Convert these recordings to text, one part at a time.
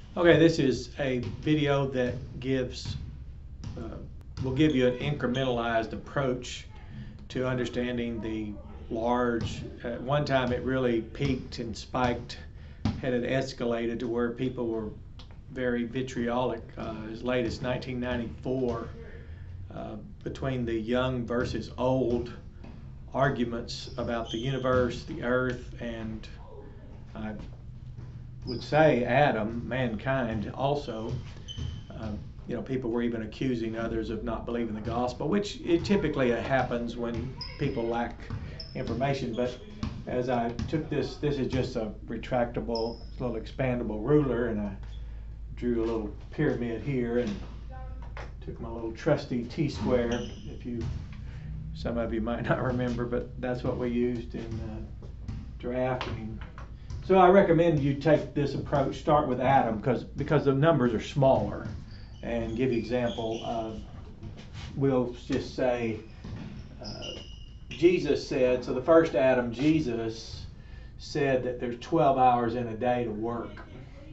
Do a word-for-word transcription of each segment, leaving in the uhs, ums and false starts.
Okay, this is a video that gives, uh, will give you an incrementalized approach to understanding the large. At one time it really peaked and spiked, had it escalated to where people were very vitriolic uh, as late as nineteen ninety-four uh, between the young versus old arguments about the universe, the earth, and I would say Adam, mankind also. Um, you know, people were even accusing others of not believing the gospel, which it typically happens when people lack information. But as I took this, this is just a retractable, little expandable ruler, and I drew a little pyramid here and took my little trusty T-square. If you, some of you might not remember, but that's what we used in uh, drafting. So I recommend you take this approach. Start with Adam because because the numbers are smaller, and give you example. Uh, we'll just say uh, Jesus said. So the first Adam, Jesus, said that there's twelve hours in a day to work.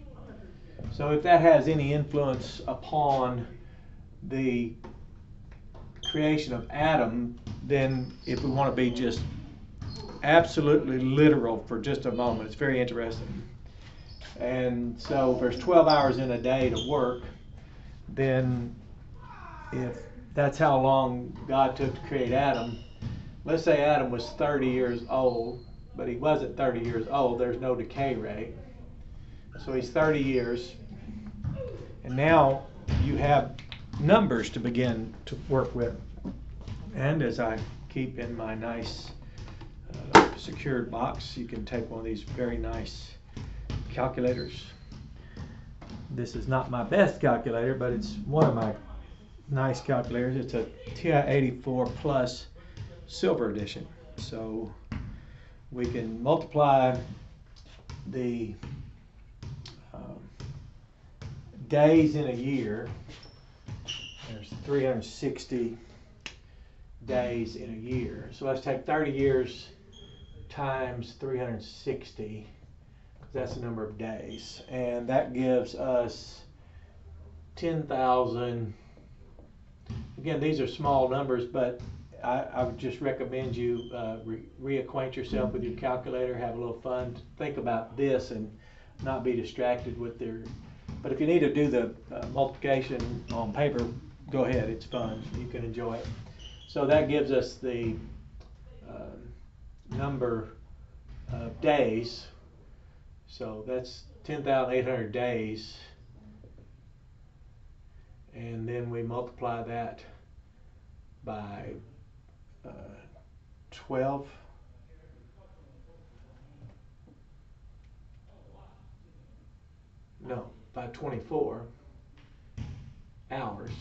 So if that has any influence upon the creation of Adam, then if we want to be just absolutely literal for just a moment, it's very interesting. And so if there's twelve hours in a day to work, then if that's how long God took to create Adam, let's say Adam was thirty years old, but he wasn't thirty years old, there's no decay rate. So he's thirty years, and now you have numbers to begin to work with. And as I keep in my nice uh, secured box, you can take one of these very nice calculators. This is not my best calculator, but it's one of my nice calculators. It's a T I eighty-four Plus Silver Edition. So we can multiply the um, days in a year. There's three hundred sixty days in a year. So let's take thirty years times three hundred sixty. That's the number of days, and that gives us ten thousand. Again, these are small numbers, but I, I would just recommend you uh, re reacquaint yourself with your calculator, have a little fun, think about this, and not be distracted with their. But if you need to do the uh, multiplication on paper, go ahead. It's fun. You can enjoy it. So that gives us the uh, number of days. So that's ten thousand eight hundred days, and then we multiply that by uh, twelve. No, by twenty-four hours.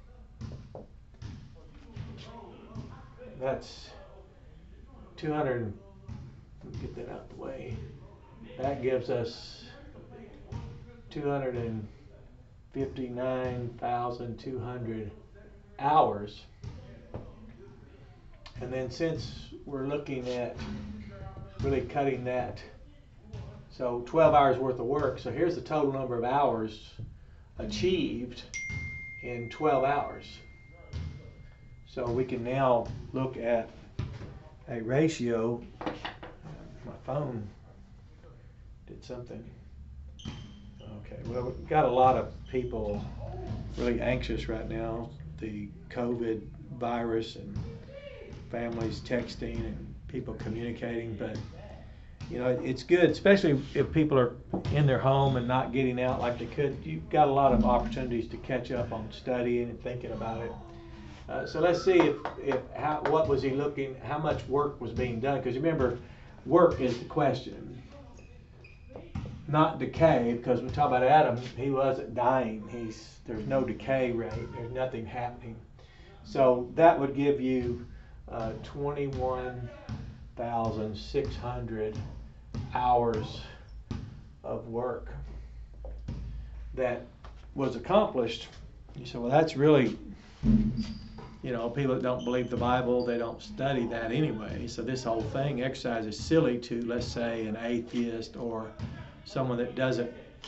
That's two hundred. Let me get that out of the way. That gives us two hundred fifty-nine thousand two hundred hours. And then since we're looking at really cutting that, so twelve hours worth of work, so here's the total number of hours achieved in twelve hours. So we can now look at a ratio. My phone did something. Okay, well, we've got a lot of people really anxious right now. The COVID virus and families texting and people communicating, but you know, it's good, especially if people are in their home and not getting out like they could. You've got a lot of opportunities to catch up on studying and thinking about it. Uh, so let's see if, if how, what was he looking, how much work was being done, because remember, work is the question, not decay, because we talk about Adam, he wasn't dying. He's, there's no decay rate, there's nothing happening. So that would give you uh, twenty-one thousand six hundred hours of work that was accomplished. You say, well, that's really, you know, people that don't believe the Bible, they don't study that anyway. So this whole thing, exercise, is silly to, let's say, an atheist or someone that doesn't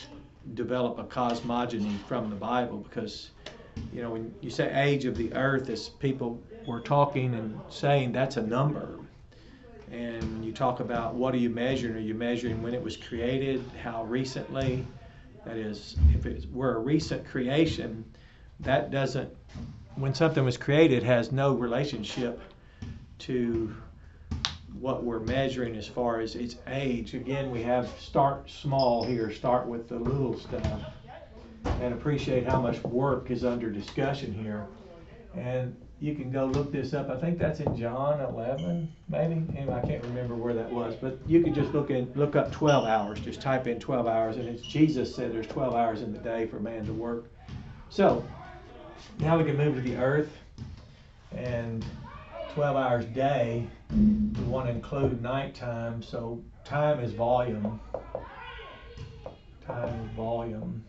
develop a cosmogony from the Bible, because, you know, when you say age of the earth, as people were talking and saying, that's a number. And when you talk about what are you measuring, are you measuring when it was created, how recently? That is, if it were a recent creation, that doesn't, when something was created, has no relationship to what we're measuring as far as its age. Again, we have start small here, start with the little stuff, and appreciate how much work is under discussion here. And you can go look this up. I think that's in John eleven, maybe. Anyway, I can't remember where that was, but you could just look in, look up twelve hours. Just type in twelve hours, and it's Jesus said there's twelve hours in the day for man to work. So now we can move to the earth, and twelve hours day. We want to include nighttime. So time is volume. Time is volume.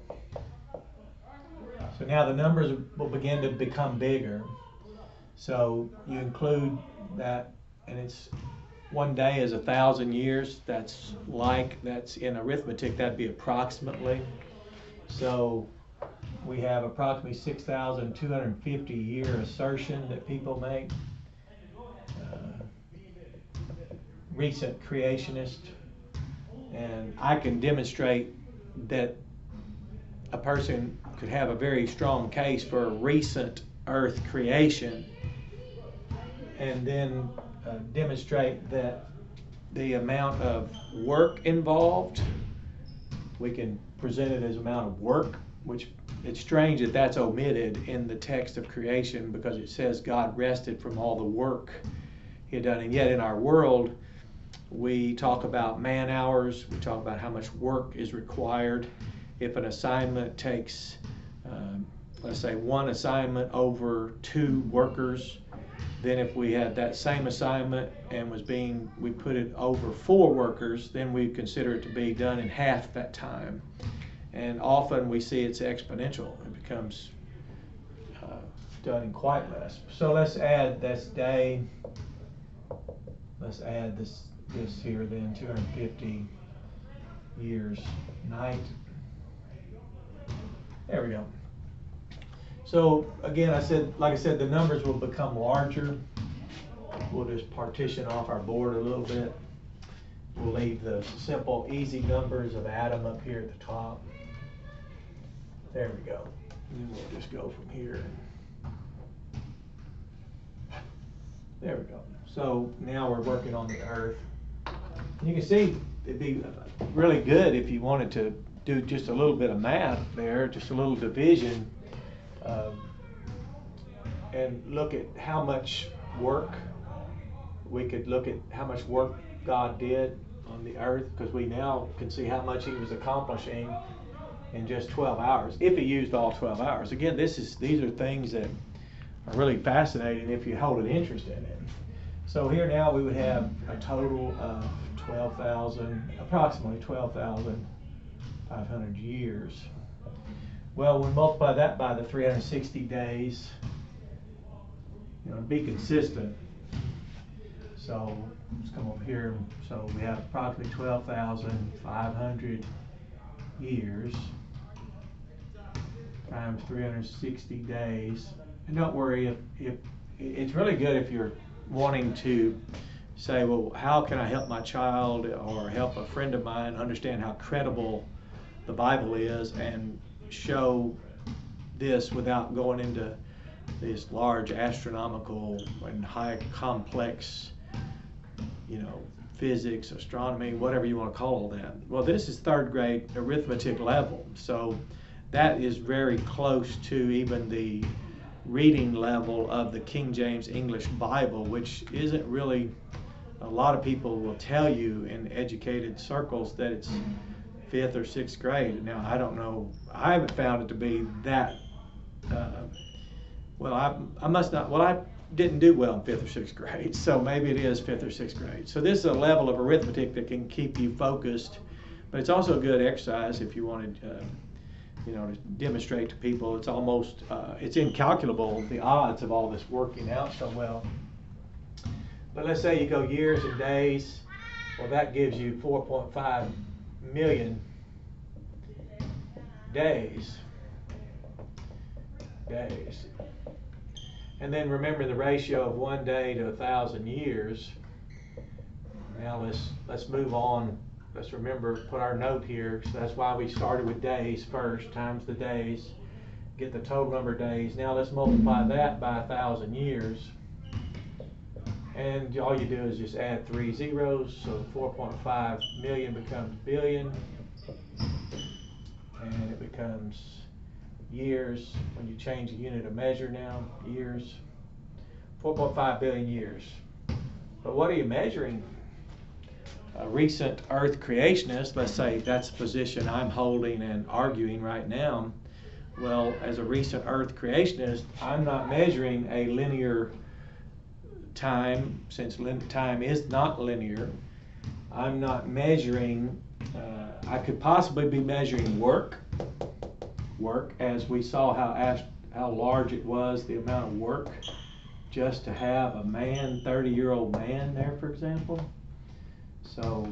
So now the numbers will begin to become bigger. So you include that, and it's one day is a thousand years. That's like, that's in arithmetic, that'd be approximately. So we have approximately six thousand two hundred fifty year assertion that people make. Uh, recent creationist. And I can demonstrate that a person could have a very strong case for a recent earth creation, and then uh, demonstrate that the amount of work involved, we can present it as amount of work, which it's strange that that's omitted in the text of creation, because it says God rested from all the work he had done. And yet in our world, we talk about man hours, we talk about how much work is required. If an assignment takes, um, let's say, one assignment over two workers, then if we had that same assignment and was being, we put it over four workers, then we consider it to be done in half that time. And often we see it's exponential. It becomes uh, done in quite less. So let's add this day. Let's add this this here then, two hundred fifty years night. There we go. So again, I said, like I said, the numbers will become larger. We'll just partition off our board a little bit. We'll leave the simple, easy numbers of Adam up here at the top. There we go. And then we'll just go from here. There we go. So now we're working on the earth. You can see it'd be really good if you wanted to do just a little bit of math there, just a little division, um, and look at how much work, we could look at how much work God did on the earth, because we now can see how much he was accomplishing in just twelve hours, if he used all twelve hours. Again, this is these are things that are really fascinating if you hold an interest in it. So here now we would have a total of twelve thousand, approximately twelve thousand five hundred years. Well, we multiply that by the three hundred sixty days, you know, to be consistent. So let's come over here. So we have approximately twelve thousand five hundred years times three hundred sixty days. And don't worry, if, if it's really good if you're wanting to say, well, how can I help my child or help a friend of mine understand how credible the Bible is, and show this without going into this large astronomical and high complex, you know, physics, astronomy, whatever you want to call that. Well, this is third grade arithmetic level, so that is very close to even the reading level of the King James English Bible, which isn't really, a lot of people will tell you in educated circles that it's fifth or sixth grade. Now, I don't know, I haven't found it to be that, uh, well, I, I must not, well, I didn't do well in fifth or sixth grade, so maybe it is fifth or sixth grade. So this is a level of arithmetic that can keep you focused, but it's also a good exercise if you wanted, uh, you know, to demonstrate to people. It's almost, uh, it's incalculable, the odds of all this working out so well. But let's say you go years and days, well, that gives you four point five million days. Days. And then remember the ratio of one day to a thousand years. Now let's let's move on. Let's remember, put our note here. So that's why we started with days first, times the days, get the total number of days. Now let's multiply that by a thousand years. And all you do is just add three zeros. So four point five million becomes billion. And it becomes years. When you change the unit of measure now, years. four point five billion years. But what are you measuring? A recent Earth creationist, let's say that's the position I'm holding and arguing right now. Well, as a recent Earth creationist, I'm not measuring a linear time, since time is not linear. I'm not measuring, uh, I could possibly be measuring work, work as we saw how, ast how large it was, the amount of work just to have a man, thirty-year-old man there, for example. So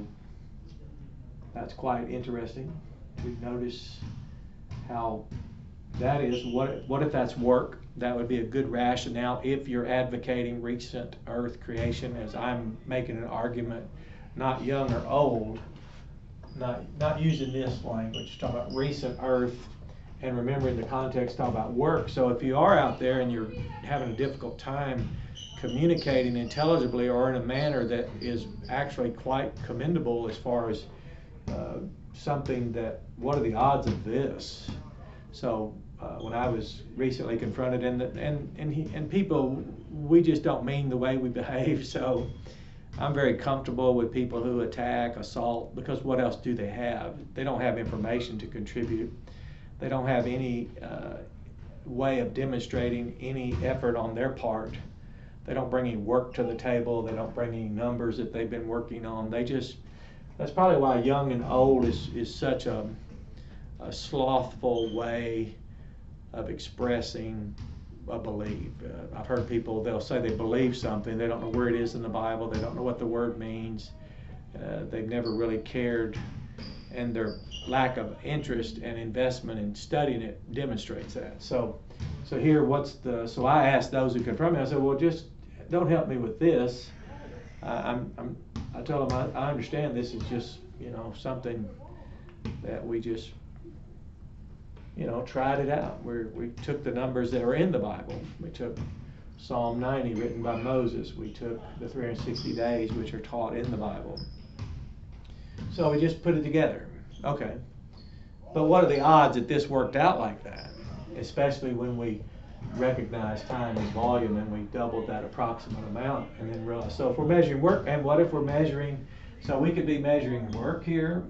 that's quite interesting to notice how that is. What, what if that's work? That would be a good rationale if you're advocating recent Earth creation, as I'm making an argument, not young or old, not, not using this language, talking about recent Earth, and remembering the context, talking about work. So if you are out there and you're having a difficult time communicating intelligibly or in a manner that is actually quite commendable as far as uh, something that, what are the odds of this? So uh, when I was recently confronted, and the, and and, he, and people, we just don't mean the way we behave. So I'm very comfortable with people who attack, assault, because what else do they have? They don't have information to contribute. They don't have any uh, way of demonstrating any effort on their part. They don't bring any work to the table. They don't bring any numbers that they've been working on. They just, that's probably why young and old is, is such a, a slothful way of expressing a belief. Uh, I've heard people, they'll say they believe something. They don't know where it is in the Bible. They don't know what the word means. Uh, they've never really cared. And their lack of interest and investment in studying it demonstrates that. So, so here, what's the? So I asked those who confront me. I said, well, just don't help me with this. Uh, I'm, I'm. I tell them I, I understand this is just, you know, something that we just, you know, tried it out. We we took the numbers that are in the Bible. We took Psalm ninety, written by Moses. We took the three hundred sixty days, which are taught in the Bible. So we just put it together. Okay. But what are the odds that this worked out like that? Especially when we recognize time as volume and we doubled that approximate amount and then realize. So if we're measuring work, and what if we're measuring, so we could be measuring work here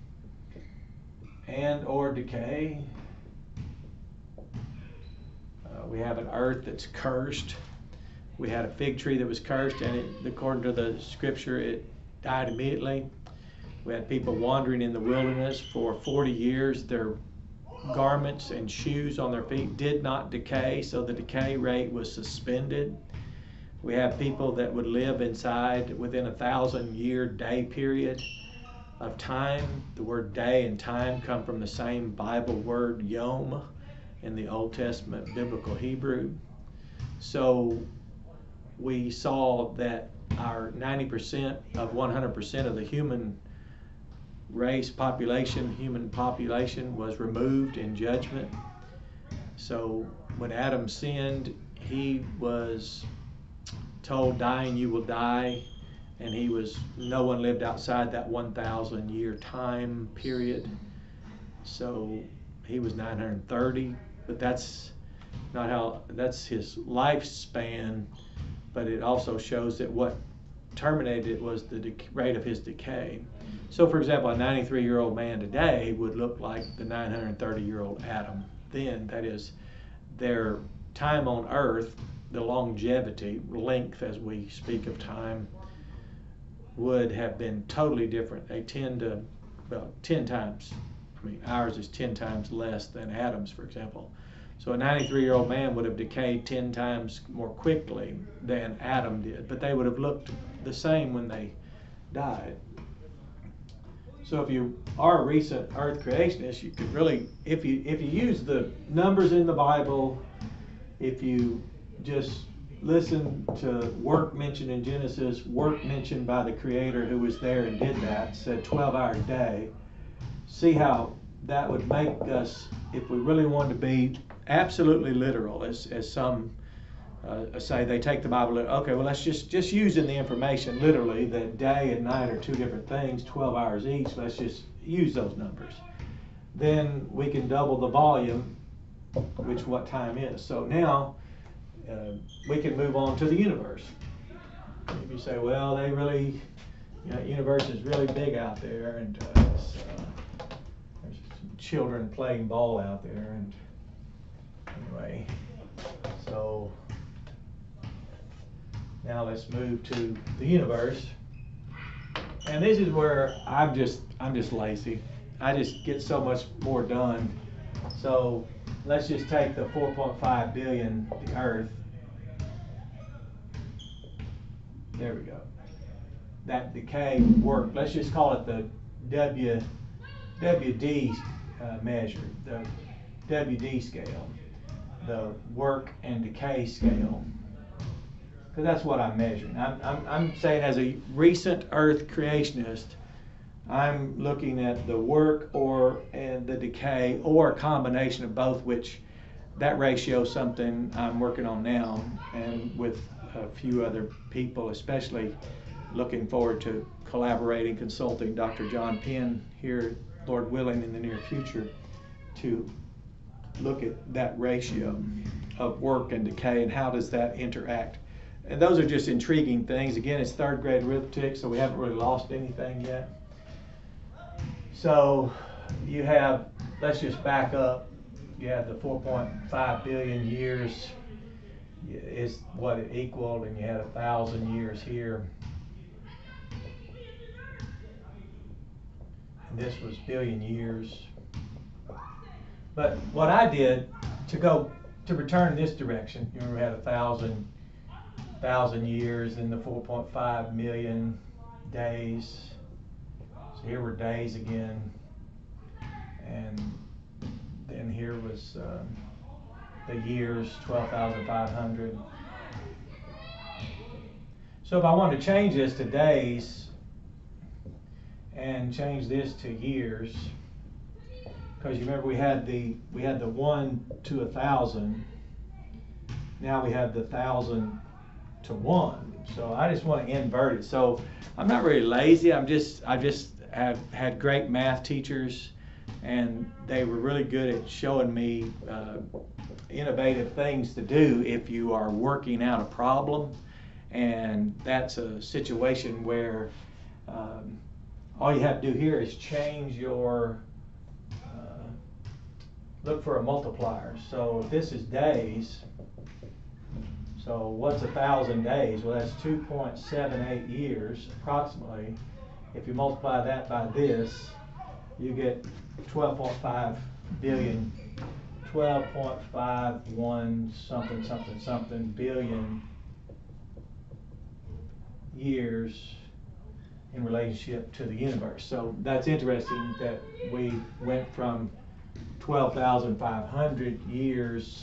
and or decay. Uh, we have an earth that's cursed. We had a fig tree that was cursed, and it, according to the scripture, it died immediately. We had people wandering in the wilderness for forty years. Their garments and shoes on their feet did not decay, so the decay rate was suspended. We have people that would live inside within a thousand year day period of time. The word day and time come from the same Bible word yom in the Old Testament Biblical Hebrew. So we saw that our ninety percent of one hundred percent of the human race population, human population, was removed in judgment. So when Adam sinned, he was told, dying you will die, and he was, no one lived outside that one thousand year time period. So he was nine hundred thirty, but that's not how, that's his lifespan, but it also shows that what terminated it was the rate of his decay. So for example, a ninety-three year old man today would look like the nine hundred thirty year old Adam then. That is, their time on earth, the longevity, length as we speak of time, would have been totally different. They tend to, well, ten times. I mean, ours is ten times less than Adam's, for example. So a ninety-three year old man would have decayed ten times more quickly than Adam did, but they would have looked the same when they died. So if you are a recent Earth creationist, you could really, if you if you use the numbers in the Bible, if you just listen to work mentioned in Genesis, work mentioned by the Creator who was there and did that, said twelve hour day, see how that would make us, if we really wanted to be absolutely literal, as, as some uh, say, they take the Bible, okay, well, let's just, just using the information literally that day and night are two different things, twelve hours each, let's just use those numbers. Then we can double the volume, which what time is. So now uh, we can move on to the universe. If you say, well, they really, you know, universe is really big out there, and uh, it's, uh, there's some children playing ball out there, and anyway, so now let's move to the universe. And this is where I'm just I'm just lazy. I just get so much more done. So let's just take the four point five billion, the Earth. There we go. That decay work. Let's just call it the W W D uh, measure, the W D scale, the work and decay scale. Because that's what I'm measuring. I'm, I'm, I'm saying as a recent Earth creationist, I'm looking at the work or and the decay or a combination of both, which that ratio is something I'm working on now, and with a few other people, especially looking forward to collaborating, consulting Doctor John Penn here, Lord willing, in the near future, to look at that ratio of work and decay and how does that interact. And those are just intriguing things. Again, it's third grade arithmetic, so we haven't really lost anything yet. So you have, let's just back up, you have the four point five billion years is what it equaled, and you had a thousand years here. And this was billion years. But what I did to go, to return this direction, you remember we had a thousand thousand years in the four point five million days. So here were days again, and then here was uh, the years, twelve thousand five hundred. So if I wanted to change this to days and change this to years, because you remember we had the we had the one to a thousand. Now we have the thousand to one. So I just want to invert it. So I'm not really lazy. I'm just I just have had great math teachers, and they were really good at showing me uh, innovative things to do if you are working out a problem. And that's a situation where um, all you have to do here is change your uh, look for a multiplier. So if this is days, so what's a thousand days? Well, that's two point seven eight years approximately. If you multiply that by this, you get twelve point five billion, twelve point five one something something something billion years in relationship to the universe. So that's interesting that we went from twelve thousand five hundred years,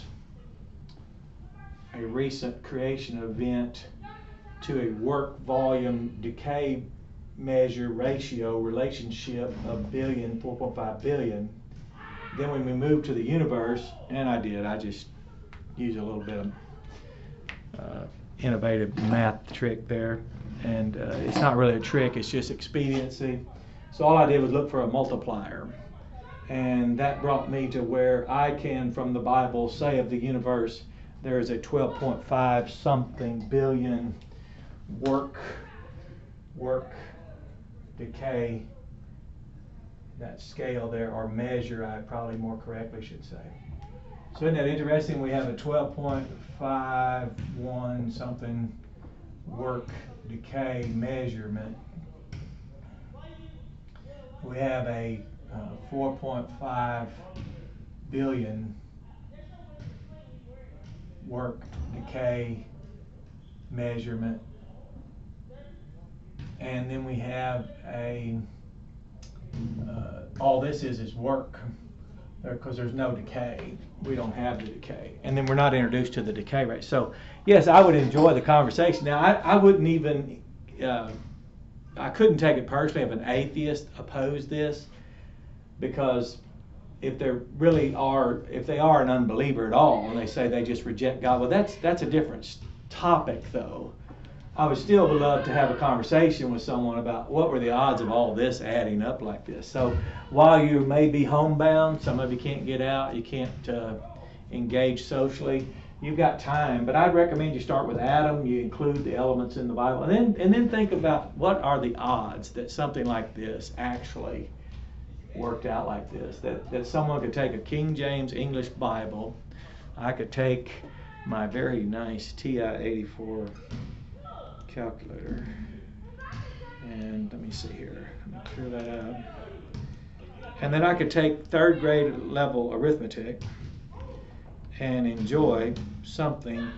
a recent creation event, to a work volume decay measure ratio relationship of billion, four point five billion. Then when we move to the universe, and I did, I just used a little bit of uh, innovative math trick there, and uh, it's not really a trick, it's just expediency. So all I did was look for a multiplier, and that brought me to where I can, from the Bible, say of the universe, there is a twelve point five something billion work, work, decay, that scale there, or measure, I probably more correctly should say. So isn't that interesting? We have a twelve point five one something work, decay measurement. We have a uh, four point five billion work, decay measurement. And then we have a uh, all this is is work, because there's no decay. We don't have the decay. And then we're not introduced to the decay rate. So, yes, I would enjoy the conversation. Now, I, I wouldn't even, uh, I couldn't take it personally if an atheist opposed this, because if they really are, if they are an unbeliever at all, and they say they just reject God, well, that's that's a different topic, though. I would still love to have a conversation with someone about what were the odds of all this adding up like this. So while you may be homebound, some of you can't get out, you can't uh, engage socially, you've got time. But I'd recommend you start with Adam, you include the elements in the Bible, and then and then think about what are the odds that something like this actually worked out like this. That, that someone could take a King James English Bible, I could take my very nice T I eighty-four calculator, and let me see here, let me clear that out, and then I could take third grade level arithmetic and enjoy something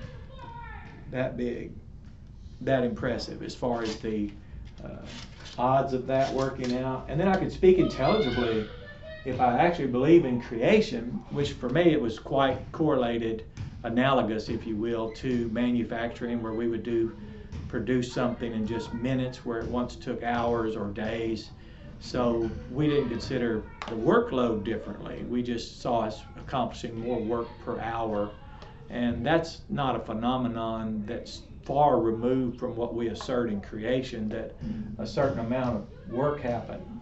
that big, that impressive as far as the uh, odds of that working out. And then I could speak intelligibly if I actually believe in creation, which for me it was quite correlated, analogous if you will, to manufacturing, where we would do produce something in just minutes where it once took hours or days. So we didn't consider the workload differently. We just saw us accomplishing more work per hour. And that's not a phenomenon that's far removed from what we assert in creation, that a certain amount of work happened.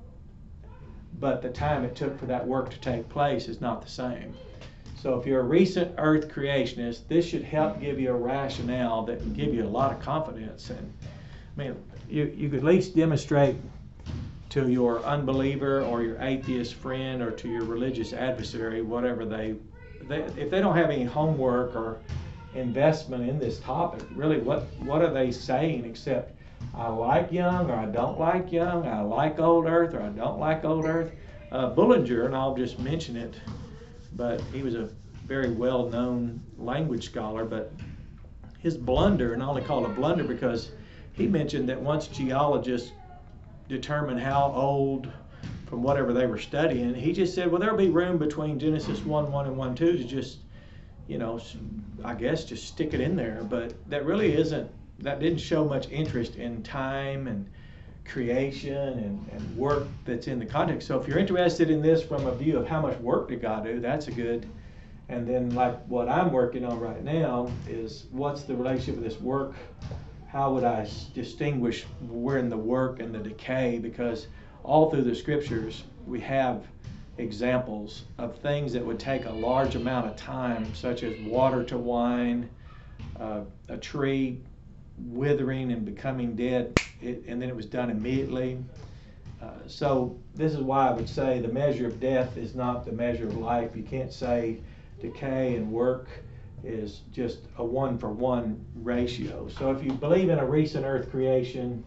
But the time it took for that work to take place is not the same. So if you're a recent earth creationist, this should help give you a rationale that can give you a lot of confidence. And I mean, you, you could at least demonstrate to your unbeliever or your atheist friend or to your religious adversary, whatever they, they if they don't have any homework or investment in this topic, really what, what are they saying except, I like young or I don't like young, I like old earth or I don't like old earth. Uh, Bullinger, and I'll just mention it, but he was a very well-known language scholar, but his blunder, and I only call it a blunder because he mentioned that once geologists determined how old from whatever they were studying, he just said, well, there'll be room between Genesis one one and one two to just, you know, I guess just stick it in there. But that really isn't, that didn't show much interest in time and creation and, and work that's in the context. So if you're interested in this from a view of how much work did God do, that's a good. And then like what I'm working on right now is what's the relationship with this work? How would I distinguish where in the work and the decay? Because all through the scriptures we have examples of things that would take a large amount of time, such as water to wine, uh, a tree withering and becoming dead, it, and then it was done immediately. Uh, so this is why I would say the measure of death is not the measure of life. You can't say decay and work is just a one for one ratio. So if you believe in a recent earth creation,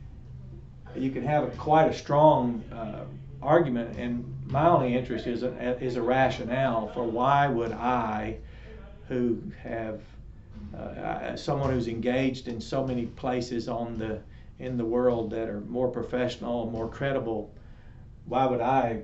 you can have a, quite a strong uh, argument, and my only interest is a, is a rationale for why would I, who have Uh, someone who's engaged in so many places on the in the world that are more professional, more credible, why would I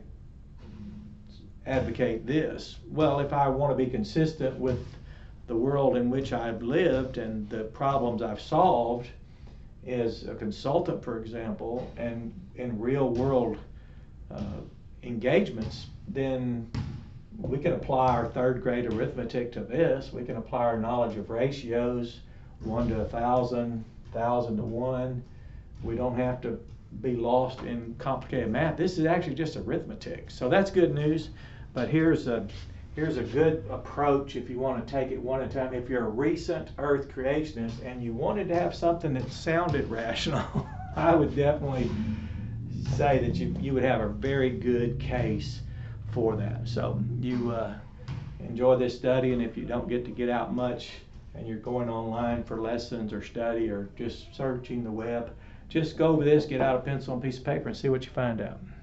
advocate this? Well, if I want to be consistent with the world in which I've lived and the problems I've solved as a consultant, for example, and in real world uh, engagements, then we can apply our third grade arithmetic to this. We can apply our knowledge of ratios, one to a thousand, thousand to one. We don't have to be lost in complicated math. This is actually just arithmetic. So that's good news. But here's a here's a good approach if you want to take it one at a time. If you're a recent earth creationist and you wanted to have something that sounded rational, I would definitely say that you, you would have a very good case for that. So you uh, enjoy this study, and if you don't get to get out much and you're going online for lessons or study or just searching the web, just go over this, get out a pencil and piece of paper and see what you find out.